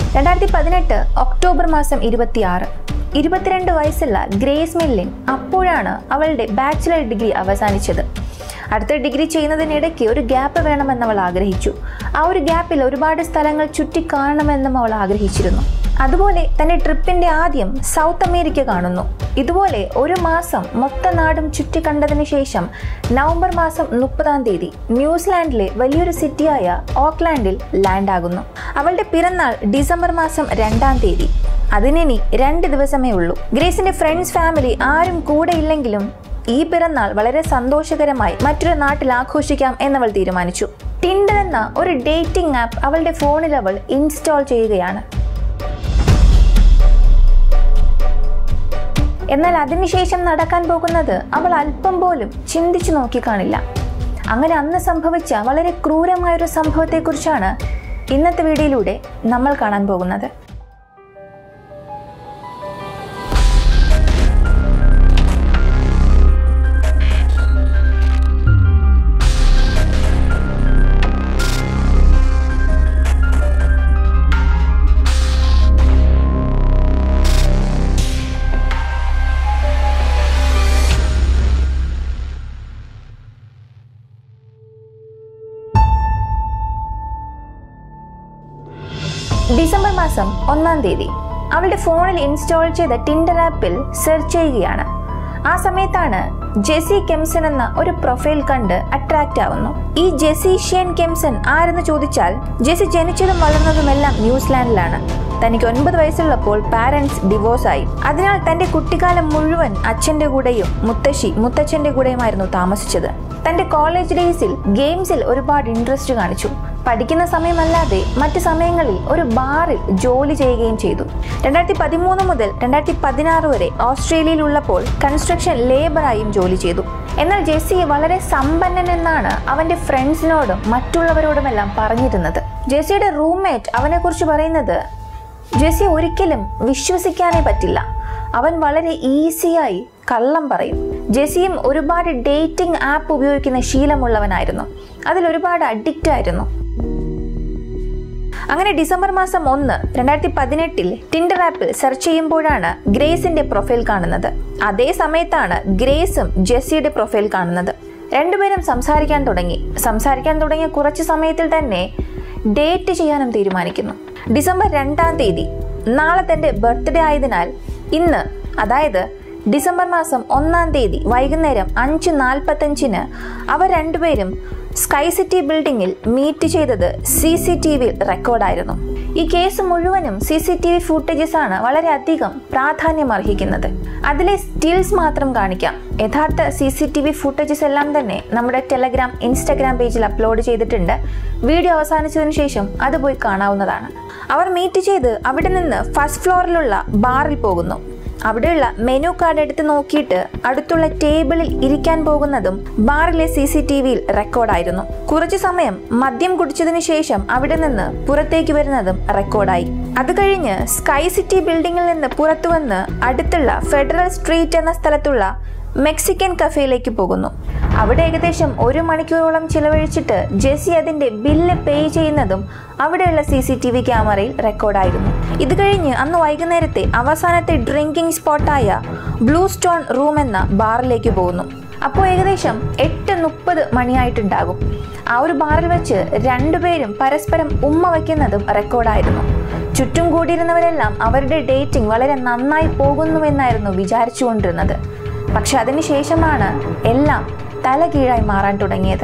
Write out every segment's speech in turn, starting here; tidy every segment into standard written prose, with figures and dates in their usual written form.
2018 October മാസം 26 22 വയസ്സുള്ള grace മില്ലിൻ അപ്പോഴാണ് അവളുടെ ബാച്ചിലർ ഡിഗ്രി അവസാനിച്ചത്. അടുത്ത ഡിഗ്രി ചെയ്യുന്നതിനിടയ്ക്ക് ഒരു ഗ്യാപ്പ് വേണമെന്ന് അവൾ ആഗ്രഹിച്ചു. ആ ഒരു ഗ്യാപ്പിൽ ഒരുപാട് സ്ഥലങ്ങൾ ചുറ്റിക്കാണണമെന്നും അവൾ ആഗ്രഹിച്ചിരുന്നു. അതുപോലെ തന്റെ ട്രിപ്പിന്റെ ആദ്യം സൗത്ത് അമേരിക്ക കാണുന്നു. ഇതുപോലെ ഒരു മാസം മൊത്ത നാടും ചുറ്റിക്കണ്ടതിന് ശേഷം നവംബർ മാസം 30 ന്യൂസിലാൻഡിലെ വലിയൊരു സിറ്റിയായ ഓക്ലാൻഡിൽ ലാൻഡ് ആകുന്നു. അവളുടെ പിറന്നാൾ ഡിസംബർ മാസം 2 അതിനി 2 ദിവസമേ ഉള്ളൂ. ഗ്രേസിന്റെ ഫ്രണ്ട്സ് ഫാമിലി ആരും കൂടെ ഇല്ലെങ്കിലും ഈ പിറന്നാൾ വളരെ സന്തോഷകരമായി മറ്റൊരു നാട്ടിൽ ആഘോഷിക്കാം എന്നവൾ തീരുമാനിച്ചു. ടിൻഡർ എന്ന ഒരു ഡേറ്റിംഗ് ആപ്പ് അവളുടെ ഫോണിൽ അവൾ ഇൻസ്റ്റാൾ ചെയ്യുകയാണ്. എന്നാൽ അതിനുശേഷം നടക്കാൻ പോകുന്നത് അവൾ അല്പം പോലും ചിന്തിച്ചു നോക്കിക്കാണില്ല. അങ്ങനെ അന്ന് സംഭവിച്ച വളരെ ക്രൂരമായൊരു സംഭവത്തെക്കുറിച്ചാണ് ഇന്നത്തെ വീഡിയോയിലൂടെ നമ്മൾ കാണാൻ പോകുന്നത്. ഡിസംബർ മാസം 1 അവളുടെ ഫോണിൽ ഇൻസ്റ്റാൾ ചെയ്ത ടിൻഡർ ആപ്പിൽ സെർച്ച് ചെയ്യുകയാണ്. ആ സമയത്താണ് ജെസി കെംസൺ എന്ന ഒരു പ്രൊഫൈൽ കണ്ട് അട്രാക്റ്റ് ആവുന്നു. ഈ ജെസി ഷെൻ കെംസൺ ആരെന്ന് ചോദിച്ചാൽ, ജെസി ജനിച്ചതും വളർന്നതുമെല്ലാം ന്യൂസിലാൻഡിലാണ്. തനിക്ക് 9 വയസ്സുള്ളപ്പോൾ പാരന്റ്സ് ഡിവോഴ്സായി. അതിനാൽ തന്റെ കുട്ടിക്കാലം മുഴുവൻ അച്ഛന്റെ കൂടെയും മുത്തച്ഛന്റെ കൂടെയുമായിരുന്നു താമസിച്ചത്. തന്റെ കോളേജ് ഡേയ്സിൽ ഗെയിംസിൽ ഒരുപാട് ഇൻട്രസ്റ്റ് കാണിച്ചു. പഠിക്കുന്ന സമയമല്ലാതെ മറ്റു സമയങ്ങളിൽ ഒരു ബാറിൽ ജോലി ചെയ്യുകയും ചെയ്തു. 2013 മുതൽ 2016 വരെ ഓസ്ട്രേലിയയിലുള്ളപ്പോൾ കൺസ്ട്രക്ഷൻ ലേബറായും ജോലി ചെയ്തു. എന്നാൽ ജെസി വളരെ സമ്പന്നൻ എന്നാണ് അവന്റെ ഫ്രണ്ട്സിനോടും മറ്റുള്ളവരോടുമെല്ലാം പറഞ്ഞിരുന്നത്. ജെസിയുടെ റൂംമേറ്റ് അവനെക്കുറിച്ച് പറയുന്നത്, ജെസി ഒരിക്കലും വിശ്വസിക്കാനേ പറ്റില്ല, അവൻ വളരെ ഈസിയായി കള്ളം പറയും. ജെസിയും ഒരുപാട് ഡേറ്റിംഗ് ആപ്പ് ഉപയോഗിക്കുന്ന ശീലമുള്ളവനായിരുന്നു. അതിലൊരുപാട് അഡിക്റ്റ് ആയിരുന്നു. അങ്ങനെ ഡിസംബർ മാസം 1 2018 ടിൻഡർ ആപ്പിൽ സെർച്ച് ചെയ്യുമ്പോഴാണ് ഗ്രേസിന്റെ പ്രൊഫൈൽ കാണുന്നത്. അതേ സമയത്താണ് ഗ്രേസും ജെസിയുടെ പ്രൊഫൈൽ കാണുന്നത്. രണ്ടുപേരും സംസാരിക്കാൻ തുടങ്ങിയ കുറച്ച് സമയത്തിൽ തന്നെ ഡേറ്റ് ചെയ്യാനും തീരുമാനിക്കുന്നു. ഡിസംബർ 2 നാളെ തന്റെ ബർത്ത്ഡേ ആയതിനാൽ ഇന്ന്, അതായത് ഡിസംബർ മാസം 1 വൈകുന്നേരം 5:45 അവർ രണ്ടുപേരും സ്കൈ സിറ്റി ബിൽഡിംഗിൽ മീറ്റ് ചെയ്തത് CCTV റെക്കോർഡായിരുന്നു. ഈ കേസ് മുഴുവനും CCTV ഫുട്ടേജസ് ആണ് വളരെയധികം പ്രാധാന്യം അർഹിക്കുന്നത്. അതിലെ സ്റ്റിൽസ് മാത്രം കാണിക്കാം. യഥാർത്ഥ CCTV ഫുട്ടേജസ് എല്ലാം തന്നെ നമ്മുടെ ടെലഗ്രാം, ഇൻസ്റ്റഗ്രാം പേജിൽ അപ്ലോഡ് ചെയ്തിട്ടുണ്ട്. വീഡിയോ അവസാനിച്ചതിന് ശേഷം അത് പോയി കാണാവുന്നതാണ്. അവർ മീറ്റ് ചെയ്ത് അവിടെ നിന്ന് ഫസ്റ്റ് ഫ്ലോറിലുള്ള ബാറിൽ പോകുന്നു. അവിടെയുള്ള മെനു കാർഡ് എടുത്ത് നോക്കിയിട്ട് അടുത്തുള്ള ടേബിളിൽ ഇരിക്കാൻ പോകുന്നതും ബാറിലെ CCTVയിൽ റെക്കോർഡായിരുന്നു. കുറച്ചു സമയം മദ്യം കുടിച്ചതിന് ശേഷം അവിടെ നിന്ന് പുറത്തേക്ക് വരുന്നതും റെക്കോർഡായി. അത് കഴിഞ്ഞ് സ്കൈ സിറ്റി ബിൽഡിംഗിൽ നിന്ന് പുറത്തു വന്ന് അടുത്തുള്ള ഫെഡറൽ സ്ട്രീറ്റ് എന്ന സ്ഥലത്തുള്ള മെക്സിക്കൻ കഫേയിലേക്ക് പോകുന്നു. അവിടെ ഏകദേശം 1 മണിക്കൂറോളം ചിലവഴിച്ചിട്ട് ജെസി അതിന്റെ ബില്ല് പേ ചെയ്യുന്നതും അവിടെയുള്ള CCTV ക്യാമറയിൽ റെക്കോർഡായിരുന്നു. ഇത് കഴിഞ്ഞ് അന്ന് വൈകുന്നേരത്തെ അവസാനത്തെ ഡ്രിങ്കിംഗ് സ്പോട്ടായ ബ്ലൂ സ്റ്റോൺ റൂം എന്ന ബാറിലേക്ക് പോകുന്നു. അപ്പോൾ ഏകദേശം 8:30 മണിയായിട്ടുണ്ടാകും. ആ ഒരു ബാറിൽ വെച്ച് രണ്ടുപേരും പരസ്പരം ഉമ്മ വയ്ക്കുന്നതും റെക്കോർഡായിരുന്നു. ചുറ്റും കൂടിയിരുന്നവരെല്ലാം അവരുടെ ഡേറ്റിംഗ് വളരെ നന്നായി പോകുന്നുവെന്നായിരുന്നു വിചാരിച്ചുകൊണ്ടിരുന്നത്. പക്ഷെ അതിനുശേഷമാണ് എല്ലാം തലകീഴായി മാറാൻ തുടങ്ങിയത്.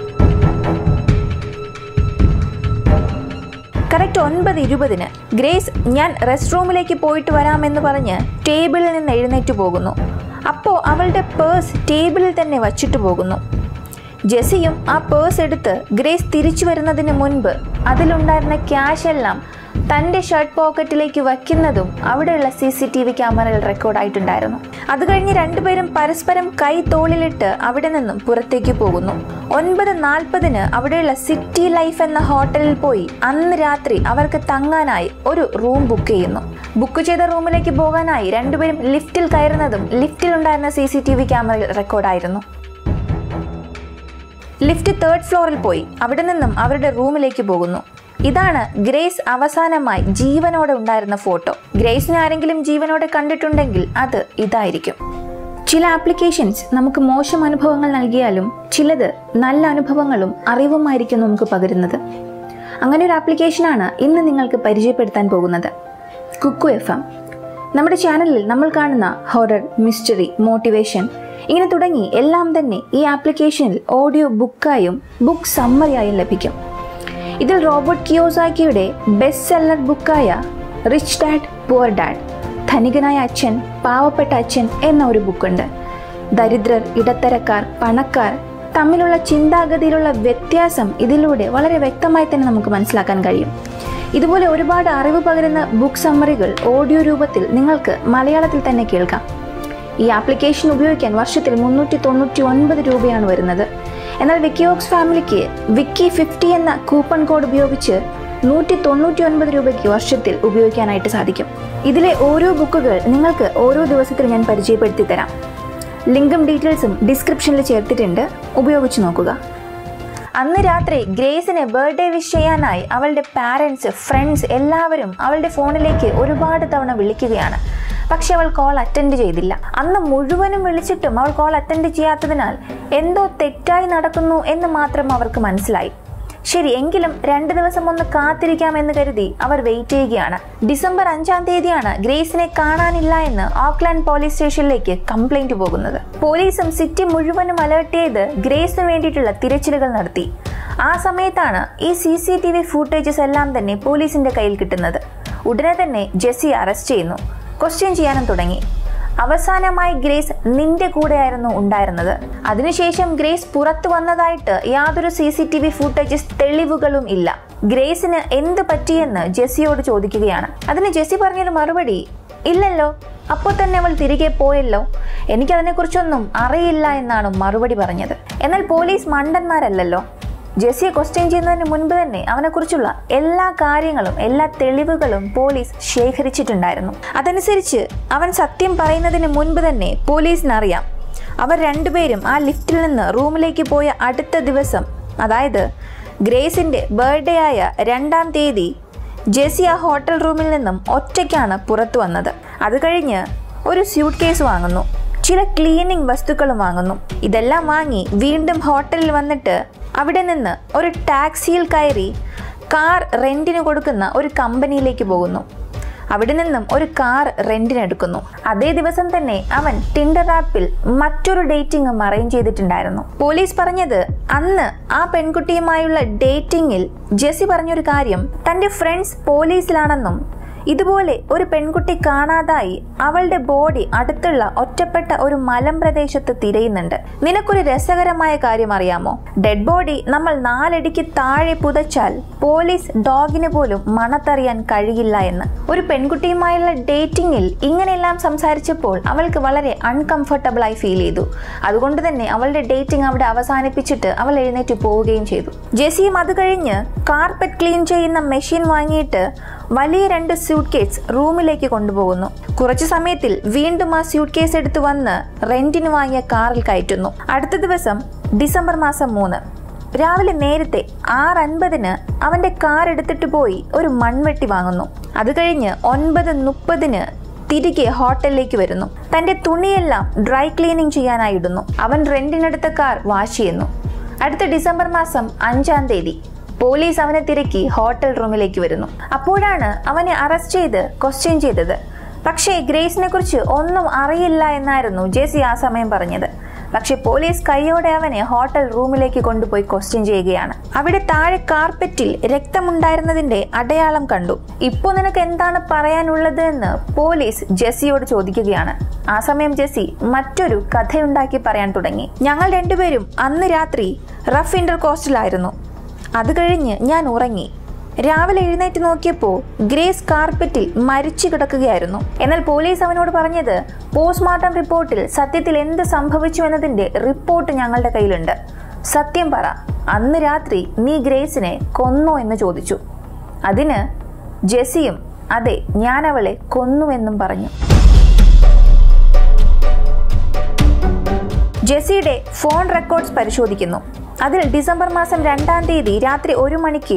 കറക്റ്റ് 9:20 ഗ്രേസ് ഞാൻ റെസ്റ്റ് റൂമിലേക്ക് പോയിട്ട് വരാമെന്ന് പറഞ്ഞ് ടേബിളിൽ നിന്ന് എഴുന്നേറ്റ് പോകുന്നു. അപ്പോൾ അവളുടെ പേഴ്സ് ടേബിളിൽ തന്നെ വച്ചിട്ട് പോകുന്നു. ജെസിയും ആ പേഴ്സ് എടുത്ത് ഗ്രേസ് തിരിച്ചു വരുന്നതിന് മുൻപ് അതിലുണ്ടായിരുന്ന ക്യാഷ് എല്ലാം തൻ്റെ ഷർട്ട് പോക്കറ്റിലേക്ക് വയ്ക്കുന്നതും അവിടെയുള്ള CCTV ക്യാമറയിൽ റെക്കോർഡായിട്ടുണ്ടായിരുന്നു. അത് കഴിഞ്ഞ് രണ്ടുപേരും പരസ്പരം കൈ തോളിലിട്ട് അവിടെ നിന്നും പുറത്തേക്ക് പോകുന്നു. 9:40 അവിടെയുള്ള സിറ്റി ലൈഫ് എന്ന ഹോട്ടലിൽ പോയി അന്ന് രാത്രി അവർക്ക് തങ്ങാനായി ഒരു റൂം ബുക്ക് ചെയ്യുന്നു. ബുക്ക് ചെയ്ത റൂമിലേക്ക് പോകാനായി രണ്ടുപേരും ലിഫ്റ്റിൽ കയറുന്നതും ലിഫ്റ്റിലുണ്ടായിരുന്ന CCTV ക്യാമറയിൽ റെക്കോർഡായിരുന്നു. ലിഫ്റ്റ് 3rd ഫ്ലോറിൽ പോയി അവിടെ നിന്നും അവരുടെ റൂമിലേക്ക് പോകുന്നു. ഇതാണ് ഗ്രേസ് അവസാനമായി ജീവനോടെ ഉണ്ടായിരുന്ന ഫോട്ടോ. ഗ്രേസിനെ ആരെങ്കിലും ജീവനോടെ കണ്ടിട്ടുണ്ടെങ്കിൽ അത് ഇതായിരിക്കും. ചില ആപ്ലിക്കേഷൻസ് നമുക്ക് മോശം അനുഭവങ്ങൾ നൽകിയാലും ചിലത് നല്ല അനുഭവങ്ങളും അറിവുമായിരിക്കും നമുക്ക് പകരുന്നത്. അങ്ങനെ ഒരു ആപ്ലിക്കേഷനാണ് ഇന്ന് നിങ്ങൾക്ക് പരിചയപ്പെടുത്താൻ പോകുന്നത്, കുക്കു FM. നമ്മുടെ ചാനലിൽ നമ്മൾ കാണുന്ന ഹൊറർ, മിസ്റ്ററി, മോട്ടിവേഷൻ ഇങ്ങനെ തുടങ്ങി എല്ലാം തന്നെ ഈ ആപ്ലിക്കേഷനിൽ ഓഡിയോ ബുക്കായും ബുക്ക് സമ്മറിയായും ലഭിക്കും. ഇതിൽ റോബർട്ട് കിയോസാക്കിയുടെ ബെസ്റ്റ് സെല്ലർ ബുക്കായ റിച്ച് ഡാഡ് പുവർ ഡാഡ്, ധനികനായ അച്ഛൻ പാവപ്പെട്ട അച്ഛൻ എന്ന ഒരു ബുക്കുണ്ട്. ദരിദ്രർ, ഇടത്തരക്കാർ, പണക്കാർ തമ്മിലുള്ള ചിന്താഗതിയിലുള്ള വ്യത്യാസം ഇതിലൂടെ വളരെ വ്യക്തമായി തന്നെ നമുക്ക് മനസ്സിലാക്കാൻ കഴിയും. ഇതുപോലെ ഒരുപാട് അറിവ് പകരുന്ന ബുക്ക് സമ്മറികൾ ഓഡിയോ രൂപത്തിൽ നിങ്ങൾക്ക് മലയാളത്തിൽ തന്നെ കേൾക്കാം. ഈ ആപ്ലിക്കേഷൻ ഉപയോഗിക്കാൻ വർഷത്തിൽ 399 രൂപയാണ് വരുന്നത്. എന്നാൽ വിക്കിവോക്സ് ഫാമിലിക്ക് വിക്കി 50 എന്ന കൂപ്പൺ കോഡ് ഉപയോഗിച്ച് 199 രൂപയ്ക്ക് വർഷത്തിൽ ഉപയോഗിക്കാനായിട്ട് സാധിക്കും. ഇതിലെ ഓരോ ബുക്കുകൾ നിങ്ങൾക്ക് ഓരോ ദിവസത്തിൽ ഞാൻ പരിചയപ്പെടുത്തി തരാം. ലിങ്കും ഡീറ്റെയിൽസും ഡിസ്ക്രിപ്ഷനിൽ ചേർത്തിട്ടുണ്ട്, ഉപയോഗിച്ച് നോക്കുക. അന്ന് രാത്രി ഗ്രേസിനെ ബർത്ത്ഡേ വിഷ് ചെയ്യാനായി അവളുടെ പാരൻസ്, ഫ്രണ്ട്സ് എല്ലാവരും അവളുടെ ഫോണിലേക്ക് ഒരുപാട് തവണ വിളിക്കുകയാണ്. പക്ഷെ അവൾ കോൾ അറ്റൻഡ് ചെയ്തില്ല. അന്ന് മുഴുവനും വിളിച്ചിട്ടും അവൾ കോൾ അറ്റൻഡ് ചെയ്യാത്തതിനാൽ എന്തോ തെറ്റായി നടക്കുന്നു എന്ന് മാത്രം അവർക്ക് മനസ്സിലായി. ശരി, എങ്കിലും 2 ദിവസം ഒന്ന് കാത്തിരിക്കാമെന്ന് കരുതി അവർ വെയിറ്റ് ചെയ്യുകയാണ്. ഡിസംബർ 5-ാം തീയതിയാണ് ഗ്രേസിനെ കാണാനില്ല എന്ന് ഓക്ലാൻഡ് പോലീസ് സ്റ്റേഷനിലേക്ക് കംപ്ലൈന്റ് പോകുന്നത്. പോലീസും സിറ്റി മുഴുവനും അലേർട്ട് ചെയ്ത് ഗ്രേസിന് വേണ്ടിയിട്ടുള്ള തിരച്ചിലുകൾ നടത്തി. ആ സമയത്താണ് ഈ CCTV ഫൂട്ടേജസ് എല്ലാം തന്നെ പോലീസിന്റെ കയ്യിൽ കിട്ടുന്നത്. ഉടനെ തന്നെ ജെസ്സി അറസ്റ്റ് ചെയ്യുന്നു, ക്വസ്റ്റ്യൻ ചെയ്യാനും തുടങ്ങി. അവസാനമായി ഗ്രേസ് നിന്റെ കൂടെയായിരുന്നു ഉണ്ടായിരുന്നത്. അതിനുശേഷം ഗ്രേസ് പുറത്തു വന്നതായിട്ട് യാതൊരു CCTV ഫൂട്ടേജസ് തെളിവുകളും ഇല്ല. ഗ്രേസിന് എന്ത് പറ്റിയെന്ന് ജെസ്സിയോട് ചോദിക്കുകയാണ്. അതിന് ജെസ്സി പറഞ്ഞൊരു മറുപടി, ഇല്ലല്ലോ, അപ്പോൾ തന്നെ അവൾ തിരികെ പോയല്ലോ, എനിക്കതിനെക്കുറിച്ചൊന്നും അറിയില്ല എന്നാണ് മറുപടി പറഞ്ഞത്. എന്നാൽ പോലീസ് മണ്ടന്മാരല്ലല്ലോ. ജെസ്സിയെ ക്വസ്റ്റ്യൻ ചെയ്യുന്നതിന് മുൻപ് തന്നെ അവനെക്കുറിച്ചുള്ള എല്ലാ കാര്യങ്ങളും, എല്ലാ തെളിവുകളും പോലീസ് ശേഖരിച്ചിട്ടുണ്ടായിരുന്നു. അതനുസരിച്ച് അവൻ സത്യം പറയുന്നതിന് മുൻപ് തന്നെ പോലീസിനറിയാം അവർ രണ്ടുപേരും ആ ലിഫ്റ്റിൽ നിന്ന് റൂമിലേക്ക് പോയ അടുത്ത ദിവസം, അതായത് ഗ്രേസിന്റെ ബർത്ത്ഡേ ആയ 2-ാം തീയതി ജെസ്സി ആ ഹോട്ടൽ റൂമിൽ നിന്നും ഒറ്റയ്ക്കാണ് പുറത്തു വന്നത്. അത് കഴിഞ്ഞ് ഒരു സ്യൂട്ട് കേസ് വാങ്ങുന്നു, ചില ക്ലീനിങ് വസ്തുക്കളും വാങ്ങുന്നു. ഇതെല്ലാം വാങ്ങി വീണ്ടും ഹോട്ടലിൽ വന്നിട്ട് അവിടെ നിന്ന് ഒരു ടാക്സിയിൽ കയറി കാർ റെന്റിന് കൊടുക്കുന്ന ഒരു കമ്പനിയിലേക്ക് പോകുന്നു. അവിടെ നിന്നും ഒരു കാർ റെന്റിനെടുക്കുന്നു. അതേ ദിവസം തന്നെ അവൻ ടിൻഡർ ആപ്പിൽ മറ്റൊരു ഡേറ്റിംഗും അറേഞ്ച് ചെയ്തിട്ടുണ്ടായിരുന്നു. പോലീസ് പറഞ്ഞത് അന്ന് ആ പെൺകുട്ടിയുമായുള്ള ഡേറ്റിംഗിൽ ജെസ്സി പറഞ്ഞൊരു കാര്യം, തൻ്റെ ഫ്രണ്ട്സ് പോലീസിലാണെന്നും ഇതുപോലെ ഒരു പെൺകുട്ടി കാണാതായി അവളുടെ ബോഡി അടുത്തുള്ള ഒറ്റപ്പെട്ട ഒരു മലമ്പ്രദേശത്ത് തിരയുന്നുണ്ട്. നിനക്കൊരു രസകരമായ കാര്യം അറിയാമോ? ഡെഡ് ബോഡി നമ്മൾ 4 അടിക്ക് താഴെ പുതച്ചാൽ പോലീസ് ഡോഗിന് പോലും മണത്തറിയാൻ കഴിയില്ല എന്ന്. ഒരു പെൺകുട്ടിയുമായുള്ള ഡേറ്റിംഗിൽ ഇങ്ങനെയെല്ലാം സംസാരിച്ചപ്പോൾ അവൾക്ക് വളരെ അൺകംഫർട്ടബിൾ ആയി ഫീൽ ചെയ്തു. അതുകൊണ്ട് തന്നെ അവളുടെ ഡേറ്റിംഗ് അവിടെ അവസാനിപ്പിച്ചിട്ട് അവൾ എഴുന്നേറ്റ് പോവുകയും ചെയ്തു. ജെസ്സിയും അത് കഴിഞ്ഞ് കാർപ്പറ്റ് ക്ലീൻ ചെയ്യുന്ന മെഷീൻ വാങ്ങിയിട്ട് വലിയ 2 സ്യൂട്ട് കേസ് റൂമിലേക്ക് കൊണ്ടുപോകുന്നു. കുറച്ചു സമയത്തിൽ വീണ്ടും ആ സ്യൂട്ട് കേസ് എടുത്തു വന്ന് റെന്റിന് വാങ്ങിയ കാറിൽ കയറ്റുന്നു. അടുത്ത ദിവസം ഡിസംബർ 3 രാവിലെ നേരത്തെ 6:50 അവന്റെ കാർ എടുത്തിട്ട് പോയി ഒരു മൺവെട്ടി വാങ്ങുന്നു. അത് കഴിഞ്ഞ് 9:30 തിരികെ ഹോട്ടലിലേക്ക് വരുന്നു. തന്റെ തുണിയെല്ലാം ഡ്രൈ ക്ലീനിങ് ചെയ്യാനായി ഇടുന്നു. അവൻ റെന്റിനെടുത്ത കാർ വാഷ് ചെയ്യുന്നു. അടുത്ത ഡിസംബർ 5-ാം തീയതി പോലീസ് അവനെ തിരക്കി ഹോട്ടൽ റൂമിലേക്ക് വരുന്നു. അപ്പോഴാണ് അവനെ അറസ്റ്റ് ചെയ്ത് ക്വസ്റ്റ്യൻ ചെയ്തത്. പക്ഷേ ഗ്രേസിനെ കുറിച്ച് ഒന്നും അറിയില്ല എന്നായിരുന്നു ജെസ്സി ആ സമയം പറഞ്ഞത്. പക്ഷെ പോലീസ് കൈയോടെ അവനെ ഹോട്ടൽ റൂമിലേക്ക് കൊണ്ടുപോയി ക്വസ്റ്റ്യൻ ചെയ്യുകയാണ്. അവിടെ താഴെ കാർപ്പറ്റിൽ രക്തമുണ്ടായിരുന്നതിന്റെ അടയാളം കണ്ടു. ഇപ്പോൾ നിനക്ക് എന്താണ് പറയാനുള്ളത് എന്ന് പോലീസ് ജെസ്സിയോട് ചോദിക്കുകയാണ്. ആ സമയം ജെസ്സി മറ്റൊരു കഥയുണ്ടാക്കി പറയാൻ തുടങ്ങി. ഞങ്ങൾ രണ്ടുപേരും അന്ന് രാത്രി റഫ് ഇന്റർകോസ്റ്റിലായിരുന്നു. അത് കഴിഞ്ഞ് ഞാൻ ഉറങ്ങി. രാവിലെ എഴുന്നേറ്റ് നോക്കിയപ്പോൾ ഗ്രേസ് കാർപ്പറ്റിൽ മരിച്ചു കിടക്കുകയായിരുന്നു. എന്നാൽ പോലീസ് അവനോട് പറഞ്ഞത് പോസ്റ്റ്മോർട്ടം റിപ്പോർട്ടിൽ സത്യത്തിൽ എന്ത് സംഭവിച്ചു എന്നതിന്റെ റിപ്പോർട്ട് ഞങ്ങളുടെ കയ്യിലുണ്ട്. സത്യം പറ, അന്ന് രാത്രി നീ ഗ്രേസിനെ കൊന്നോ എന്ന് ചോദിച്ചു. അതിന് ജെസ്സിയും അതെ, ഞാൻ അവളെ കൊന്നുവെന്നും പറഞ്ഞു. ജെസ്സിയുടെ ഫോൺ റെക്കോർഡ്സ് പരിശോധിക്കുന്നു. അതിൽ ഡിസംബർ 2-ാം തീയതി രാത്രി 1 മണിക്ക്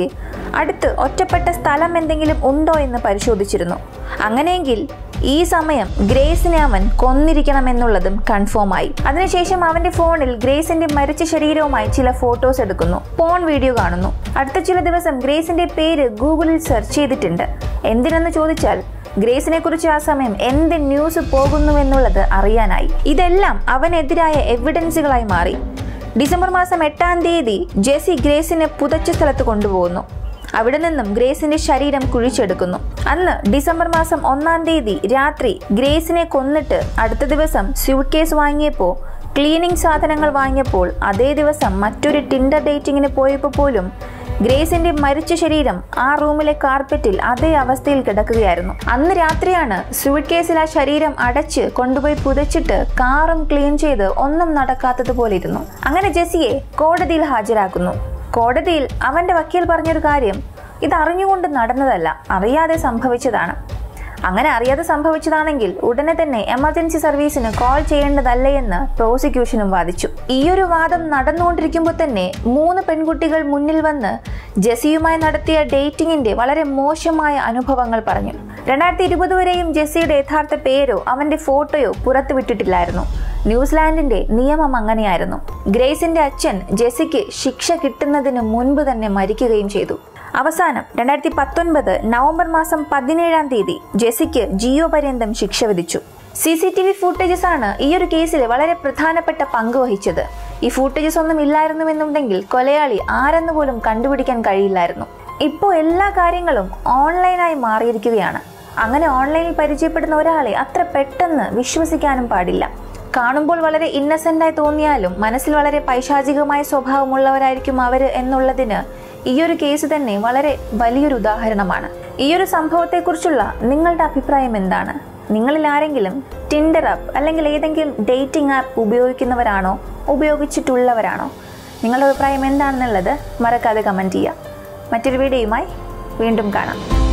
അടുത്ത് ഒറ്റപ്പെട്ട സ്ഥലം എന്തെങ്കിലും ഉണ്ടോ എന്ന് പരിശോധിച്ചിരുന്നു. അങ്ങനെയെങ്കിൽ ഈ സമയം ഗ്രേസിനെ അവൻ കൊന്നിരിക്കണമെന്നുള്ളതും കൺഫേം ആയി. അതിനുശേഷം അവന്റെ ഫോണിൽ ഗ്രേസിന്റെ മരിച്ച ശരീരവുമായി ചില ഫോട്ടോസ് എടുക്കുന്നു, പോൺ വീഡിയോ കാണുന്നു. അടുത്ത ചില ദിവസം ഗ്രേസിന്റെ പേര് ഗൂഗിളിൽ സെർച്ച് ചെയ്തിട്ടുണ്ട്. എന്തിനെന്ന് ചോദിച്ചാൽ ഗ്രേസിനെ കുറിച്ച് ആ സമയം എന്ത് ന്യൂസ് പോകുന്നുവെന്നുള്ളത് അറിയാനായി. ഇതെല്ലാം അവനെതിരായ എവിഡൻസുകളായി മാറി. ഡിസംബർ മാസം 8-ാം തീയതി ജെസ്സി ഗ്രേസിനെ പുതച്ച സ്ഥലത്ത് കൊണ്ടുപോകുന്നു. അവിടെ നിന്നും ഗ്രേസിന്റെ ശരീരം കുഴിച്ചെടുക്കുന്നു. അന്ന് ഡിസംബർ മാസം 1-ാം തീയതി രാത്രി ഗ്രേസിനെ കൊന്നിട്ട് അടുത്ത ദിവസം സ്യൂട്ട് കേസ് വാങ്ങിയപ്പോൾ, ക്ലീനിങ് സാധനങ്ങൾ വാങ്ങിയപ്പോൾ, അതേ ദിവസം മറ്റൊരു ടിൻഡർ ഡേറ്റിങ്ങിന് പോയപ്പോൾ പോലും ഗ്രേസിന്റെ മരിച്ച ശരീരം ആ റൂമിലെ കാർപ്പറ്റിൽ അതേ അവസ്ഥയിൽ കിടക്കുകയായിരുന്നു. അന്ന് രാത്രിയാണ് സ്യൂട്ട് കേസിൽ ആ ശരീരം അടച്ച് കൊണ്ടുപോയി പുതച്ചിട്ട് കാറും ക്ലീൻ ചെയ്ത് ഒന്നും നടക്കാത്തതുപോലെ ഇരുന്നു. അങ്ങനെ ജെസ്സിയെ കോടതിയിൽ ഹാജരാക്കുന്നു. കോടതിയിൽ അവന്റെ വക്കീൽ പറഞ്ഞൊരു കാര്യം, ഇത് അറിഞ്ഞുകൊണ്ട് നടന്നതല്ല, അറിയാതെ സംഭവിച്ചതാണ്. അങ്ങനെ അറിയാതെ സംഭവിച്ചതാണെങ്കിൽ ഉടനെ തന്നെ എമർജൻസി സർവീസിന് കോൾ ചെയ്യേണ്ടതല്ലേ എന്ന് പ്രോസിക്യൂഷനും വാദിച്ചു. ഈയൊരു വാദം നടന്നുകൊണ്ടിരിക്കുമ്പോൾ തന്നെ 3 പെൺകുട്ടികൾ മുന്നിൽ വന്ന് ജെസ്സിയുമായി നടത്തിയ ഡേറ്റിംഗിന്റെ വളരെ മോശമായ അനുഭവങ്ങൾ പറഞ്ഞു. 2020 വരെയും ജെസ്സിയുടെ യഥാർത്ഥ പേരോ അവന്റെ ഫോട്ടോയോ പുറത്തുവിട്ടിട്ടില്ലായിരുന്നു. ന്യൂസിലാൻഡിന്റെ നിയമം അങ്ങനെയായിരുന്നു. ഗ്രേസിന്റെ അച്ഛൻ ജെസ്സിക്ക് ശിക്ഷ കിട്ടുന്നതിന് മുൻപ് തന്നെ മരിക്കുകയും ചെയ്തു. അവസാനം 2019 നവംബർ മാസം 17-ാം തീയതി ജെസ്സിക്ക് ജീവപര്യന്തം ശിക്ഷ വിധിച്ചു. CCTV ഫൂട്ടേജസ് ആണ് ഈ ഒരു കേസിൽ വളരെ പ്രധാനപ്പെട്ട പങ്ക് വഹിച്ചത്. ഈ ഫൂട്ടേജസ് ഒന്നും ഇല്ലായിരുന്നുവെന്നുണ്ടെങ്കിൽ കൊലയാളി ആരെന്ന് പോലും കണ്ടുപിടിക്കാൻ കഴിയില്ലായിരുന്നു. ഇപ്പോൾ എല്ലാ കാര്യങ്ങളും ഓൺലൈനായി മാറിയിരിക്കുകയാണ്. അങ്ങനെ ഓൺലൈനിൽ പരിചയപ്പെടുന്ന ഒരാളെ അത്ര പെട്ടെന്ന് വിശ്വസിക്കാനും പാടില്ല. കാണുമ്പോൾ വളരെ ഇന്നസെന്റായി തോന്നിയാലും മനസ്സിൽ വളരെ പൈശാചികമായ സ്വഭാവമുള്ളവരായിരിക്കും അവർ എന്നുള്ളതിന് ഈയൊരു കേസ് തന്നെ വളരെ വലിയൊരു ഉദാഹരണമാണ്. ഈയൊരു സംഭവത്തെക്കുറിച്ചുള്ള നിങ്ങളുടെ അഭിപ്രായം എന്താണ്? നിങ്ങളിൽ ആരെങ്കിലും ടിൻഡർ ആപ്പ് അല്ലെങ്കിൽ ഏതെങ്കിലും ഡേറ്റിംഗ് ആപ്പ് ഉപയോഗിക്കുന്നവരാണോ, ഉപയോഗിച്ചിട്ടുള്ളവരാണോ? നിങ്ങളുടെ അഭിപ്രായം എന്താണെന്നുള്ളത് മറക്കാതെ കമൻറ്റ് ചെയ്യുക. മറ്റൊരു വീഡിയോയുമായി വീണ്ടും കാണാം.